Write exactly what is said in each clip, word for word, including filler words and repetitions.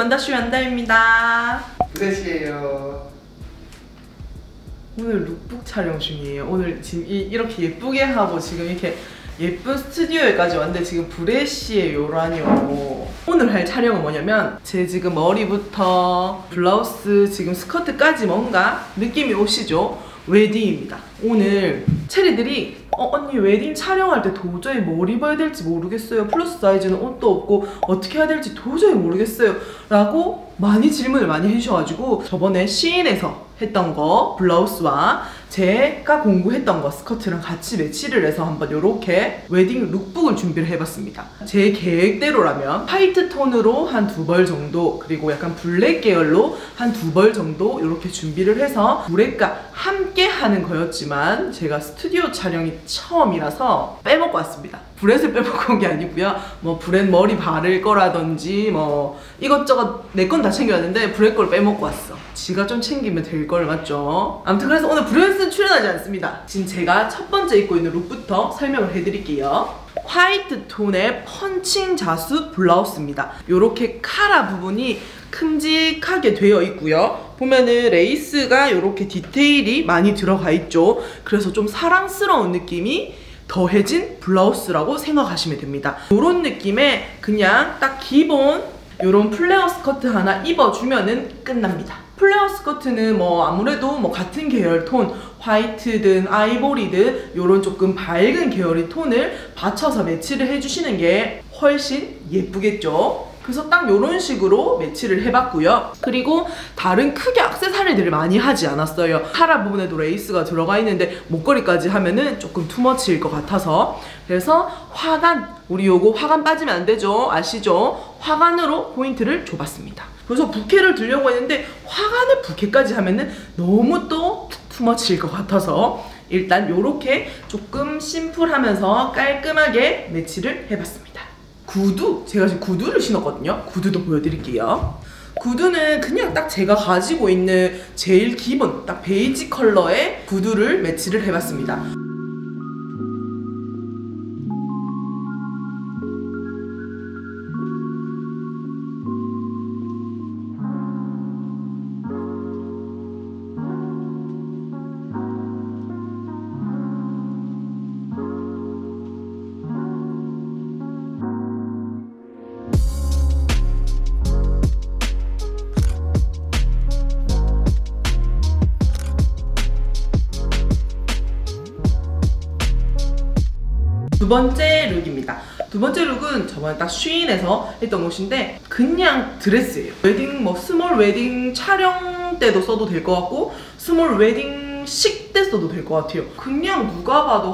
원더슈 원다입니다. 브레시예요. 오늘 룩북 촬영 중이에요. 오늘 지금 이, 이렇게 예쁘게 하고 지금 이렇게 예쁜 스튜디오에까지 왔는데 지금 브레시예요라니요. 오늘 할 촬영은 뭐냐면 제 지금 머리부터 블라우스 지금 스커트까지 뭔가 느낌이 오시죠? 웨딩입니다. 오늘 체리들이 어 언니 웨딩 촬영할 때 도저히 뭘 입어야 될지 모르겠어요. 플러스 사이즈는 옷도 없고 어떻게 해야 될지 도저히 모르겠어요 라고 많이 질문을 많이 해주셔가지고 저번에 시인에서 했던 거 블라우스와 제가 공부했던 거 스커트랑 같이 매치를 해서 한번 이렇게 웨딩 룩북을 준비를 해봤습니다. 제 계획대로라면 화이트 톤으로 한 두 벌 정도, 그리고 약간 블랙 계열로 한 두 벌 정도 이렇게 준비를 해서 브렛과 함께 하는 거였지만 제가 스튜디오 촬영이 처음이라서 빼먹고 왔습니다. 브렛을 빼먹고 온 게 아니고요. 뭐 브렛 머리 바를 거라든지 뭐 이것저것 내 건 다 챙겨왔는데 브렛 걸 빼먹고 왔어. 지가 좀 챙기면 될 걸, 맞죠? 아무튼 그래서 오늘 브렛은 출연하지 않습니다. 지금 제가 첫 번째 입고 있는 룩부터 설명을 해드릴게요. 화이트 톤의 펀칭 자수 블라우스입니다. 요렇게 카라 부분이 큼직하게 되어 있고요. 보면은 레이스가 요렇게 디테일이 많이 들어가 있죠. 그래서 좀 사랑스러운 느낌이 더해진 블라우스라고 생각하시면 됩니다. 요런 느낌의 그냥 딱 기본 요런 플레어 스커트 하나 입어주면은 끝납니다. 플레어 스커트는 뭐 아무래도 뭐 같은 계열 톤, 화이트든 아이보리든 요런 조금 밝은 계열의 톤을 받쳐서 매치를 해주시는 게 훨씬 예쁘겠죠. 그래서 딱 요런 식으로 매치를 해봤고요. 그리고 다른 크게 액세서리들을 많이 하지 않았어요. 카라 부분에도 레이스가 들어가 있는데 목걸이까지 하면은 조금 투머치일 것 같아서, 그래서 화관, 우리 요거 화관 빠지면 안 되죠, 아시죠? 화관으로 포인트를 줘봤습니다. 그래서 부케를 들려고 했는데 화관에 부케까지 하면은 너무 또 투머치일 것 같아서 일단 요렇게 조금 심플하면서 깔끔하게 매치를 해봤습니다. 구두, 제가 지금 구두를 신었거든요. 구두도 보여드릴게요. 구두는 그냥 딱 제가 가지고 있는 제일 기본 딱 베이지 컬러의 구두를 매치를 해봤습니다. 두 번째 룩입니다. 두 번째 룩은 저번에 딱 쉬인에서 했던 옷인데 그냥 드레스예요. 웨딩 뭐 스몰 웨딩 촬영 때도 써도 될 것 같고 스몰 웨딩 식 때 써도 될 것 같아요. 그냥 누가 봐도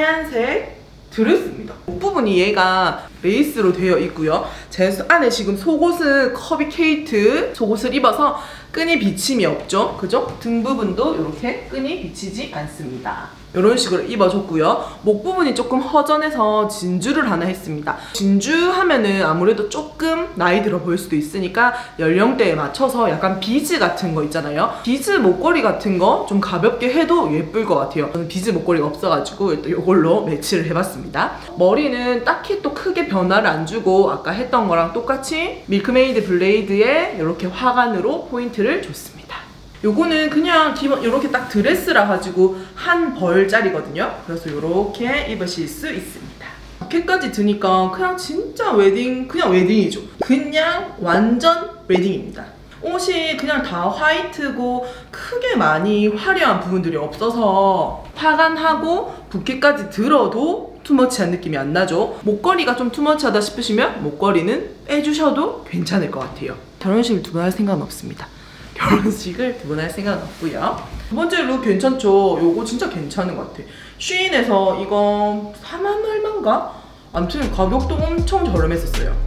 하얀색 드레스입니다. 목부분이 얘가 레이스로 되어 있고요. 제 안에 지금 속옷은 커비 케이트 속옷을 입어서 끈이 비침이 없죠, 그죠? 등 부분도 이렇게 끈이 비치지 않습니다. 이런 식으로 입어줬고요. 목 부분이 조금 허전해서 진주를 하나 했습니다. 진주 하면은 아무래도 조금 나이 들어 보일 수도 있으니까 연령대에 맞춰서 약간 비즈 같은 거 있잖아요. 비즈 목걸이 같은 거 좀 가볍게 해도 예쁠 것 같아요. 저는 비즈 목걸이가 없어가지고 또 이걸로 매치를 해봤습니다. 머리는 딱히 또 크게 변화를 안 주고 아까 했던 거랑 똑같이 밀크메이드 블레이드에 이렇게 화관으로 포인트를 줬습니다. 요거는 그냥 기본 이렇게 딱 드레스라 가지고 한 벌짜리거든요. 그래서 이렇게 입으실 수 있습니다. 부케까지 드니까 그냥 진짜 웨딩, 그냥 웨딩이죠. 그냥 완전 웨딩입니다. 옷이 그냥 다 화이트고 크게 많이 화려한 부분들이 없어서 화관하고 부케까지 들어도 투머치한 느낌이 안 나죠. 목걸이가 좀 투머치하다 싶으시면 목걸이는 빼주셔도 괜찮을 것 같아요. 결혼식을 두 번 할 생각은 없습니다. 결혼식을 두 번 할 생각은 없고요. 두 번째 룩 괜찮죠? 요거 진짜 괜찮은 것 같아. 쉬인에서 이거 사만 얼마인가? 아무튼 가격도 엄청 저렴했었어요.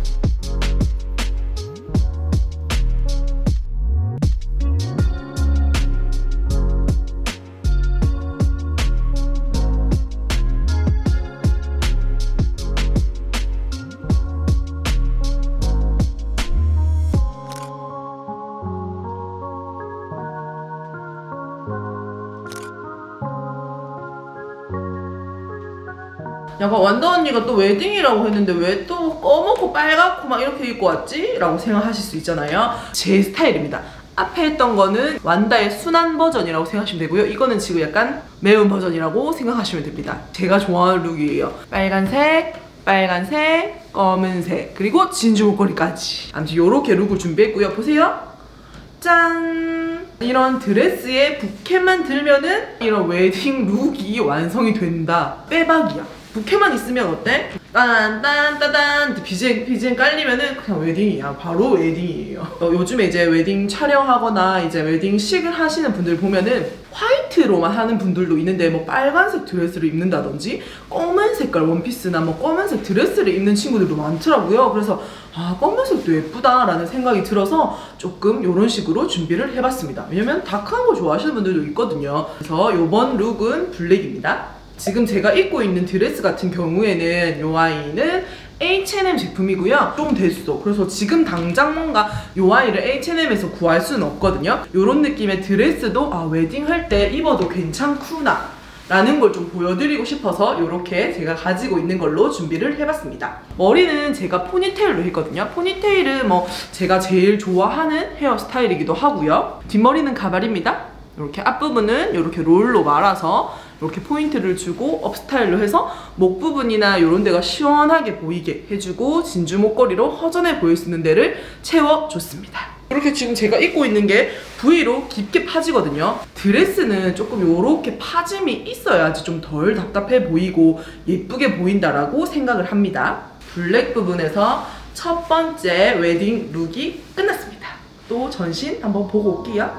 약간 완다 언니가 또 웨딩이라고 했는데 왜 또 검고 빨갛고 막 이렇게 입고 왔지? 라고 생각하실 수 있잖아요. 제 스타일입니다. 앞에 했던 거는 완다의 순한 버전이라고 생각하시면 되고요. 이거는 지금 약간 매운 버전이라고 생각하시면 됩니다. 제가 좋아하는 룩이에요. 빨간색, 빨간색, 검은색, 그리고 진주 목걸이까지. 아무튼 이렇게 룩을 준비했고요. 보세요. 짠! 이런 드레스에 부케만 들면은 이런 웨딩 룩이 완성이 된다. 빼박이야. 부케만 있으면 어때? 딴딴따단 비지엠, 비지엠 깔리면은 그냥 웨딩이야. 바로 웨딩이에요. 어, 요즘에 이제 웨딩 촬영하거나 이제 웨딩식을 하시는 분들 보면은 화이트로만 하는 분들도 있는데 뭐 빨간색 드레스를 입는다든지 검은 색깔 원피스나 뭐 검은색 드레스를 입는 친구들도 많더라고요. 그래서 아, 검은색도 예쁘다라는 생각이 들어서 조금 이런 식으로 준비를 해봤습니다. 왜냐면 다크한 거 좋아하시는 분들도 있거든요. 그래서 이번 룩은 블랙입니다. 지금 제가 입고 있는 드레스 같은 경우에는 이 아이는 에이치 앤 엠 제품이고요. 좀 됐어. 그래서 지금 당장 뭔가 이 아이를 에이치 앤 엠에서 구할 수는 없거든요. 이런 느낌의 드레스도 아, 웨딩할 때 입어도 괜찮구나 라는 걸 좀 보여드리고 싶어서 이렇게 제가 가지고 있는 걸로 준비를 해봤습니다. 머리는 제가 포니테일로 했거든요. 포니테일은 뭐 제가 제일 좋아하는 헤어스타일이기도 하고요. 뒷머리는 가발입니다. 이렇게 앞부분은 이렇게 롤로 말아서 이렇게 포인트를 주고 업 스타일로 해서 목 부분이나 이런 데가 시원하게 보이게 해주고 진주 목걸이로 허전해 보일 수 있는 데를 채워줬습니다. 이렇게 지금 제가 입고 있는 게 V로 깊게 파지거든요. 드레스는 조금 이렇게 파짐이 있어야지 좀 덜 답답해 보이고 예쁘게 보인다라고 생각을 합니다. 블랙 부분에서 첫 번째 웨딩 룩이 끝났습니다. 또 전신 한번 보고 올게요.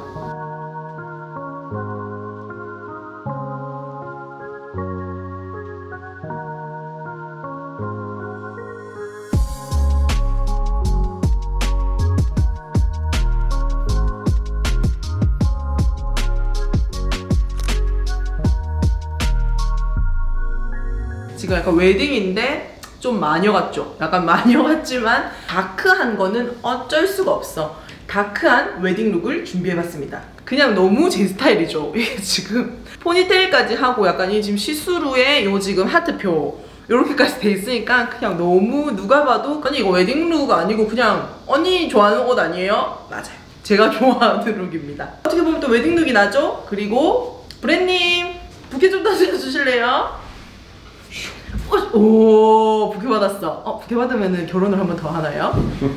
지금 약간 웨딩인데 좀 마녀 같죠? 약간 마녀 같지만 다크한 거는 어쩔 수가 없어. 다크한 웨딩 룩을 준비해봤습니다. 그냥 너무 제 스타일이죠. 이게 지금 포니테일까지 하고 약간 이 지금 시스루에 요 지금 하트표 이렇게까지 돼 있으니까 그냥 너무 누가 봐도 아니 이거 웨딩 룩 아니고 그냥 언니 좋아하는 옷 아니에요? 맞아요. 제가 좋아하는 룩입니다. 어떻게 보면 또 웨딩 룩이 나죠? 그리고 브랜님 부케 좀 던져주실래요? 오, 부케 받았어. 어, 부케 받으면 결혼을 한 번 더 하나요?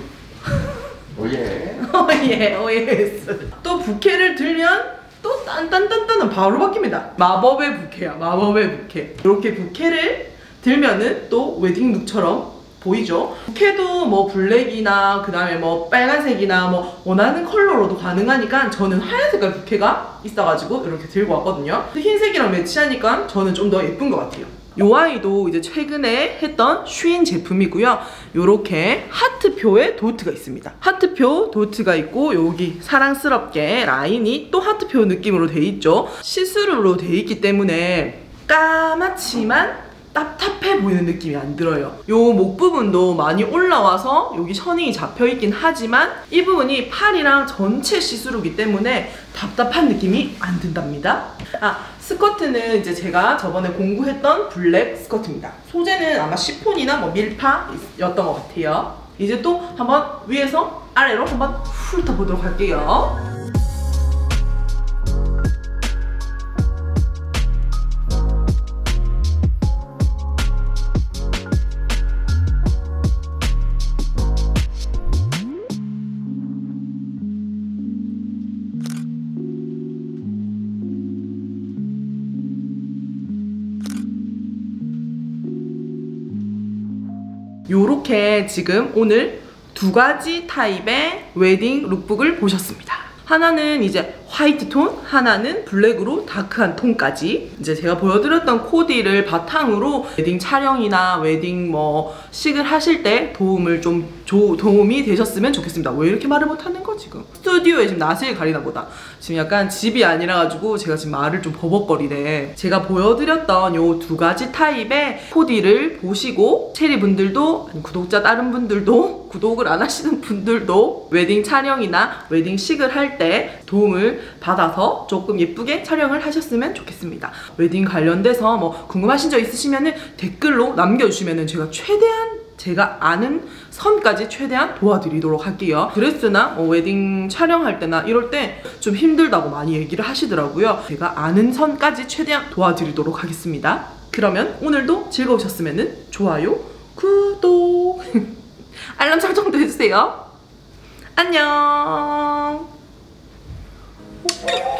오예. 오예, 오예. 또 부케를 들면 또 딴딴딴딴은 바로 바뀝니다. 마법의 부케야, 마법의 부케. 이렇게 부케를 들면은 또 웨딩룩처럼 보이죠? 부케도 뭐 블랙이나 그 다음에 뭐 빨간색이나 뭐 원하는 컬러로도 가능하니까 저는 하얀 색깔 부케가 있어가지고 이렇게 들고 왔거든요. 흰색이랑 매치하니까 저는 좀 더 예쁜 것 같아요. 요 아이도 이제 최근에 했던 쉬인 제품이고요. 요렇게 하트표의 도트가 있습니다. 하트표 도트가 있고 여기 사랑스럽게 라인이 또 하트표 느낌으로 돼 있죠. 시스루로 돼 있기 때문에 까맣지만 답답해 보이는 느낌이 안 들어요. 요 목 부분도 많이 올라와서 여기 셔닝이 잡혀 있긴 하지만 이 부분이 팔이랑 전체 시스루기 때문에 답답한 느낌이 안 든답니다. 아, 스커트는 이제 제가 저번에 공구했던 블랙 스커트입니다. 소재는 아마 시폰이나 뭐 밀파였던 것 같아요. 이제 또 한번 위에서 아래로 한번 훑어보도록 할게요. 요렇게 지금 오늘 두 가지 타입의 웨딩 룩북을 보셨습니다. 하나는 이제 화이트 톤, 하나는 블랙으로 다크한 톤까지 이제 제가 보여드렸던 코디를 바탕으로 웨딩 촬영이나 웨딩 뭐 식을 하실 때 도움을 좀 조, 도움이 되셨으면 좋겠습니다. 왜 이렇게 말을 못하는 거 지금? 스튜디오에 지금 낯을 가리나 보다. 지금 약간 집이 아니라 가지고 제가 지금 말을 좀 버벅거리네. 제가 보여드렸던 요 두 가지 타입의 코디를 보시고 체리 분들도 아니 구독자 다른 분들도 구독을 안 하시는 분들도 웨딩 촬영이나 웨딩 식을 할 때 도움을 받아서 조금 예쁘게 촬영을 하셨으면 좋겠습니다. 웨딩 관련돼서 뭐 궁금하신 점 있으시면은 댓글로 남겨주시면은 제가 최대한 제가 아는 선까지 최대한 도와드리도록 할게요. 드레스나 뭐 웨딩 촬영할 때나 이럴 때 좀 힘들다고 많이 얘기를 하시더라고요. 제가 아는 선까지 최대한 도와드리도록 하겠습니다. 그러면 오늘도 즐거우셨으면 좋아요, 구독, 알람 설정도 해주세요. 안녕.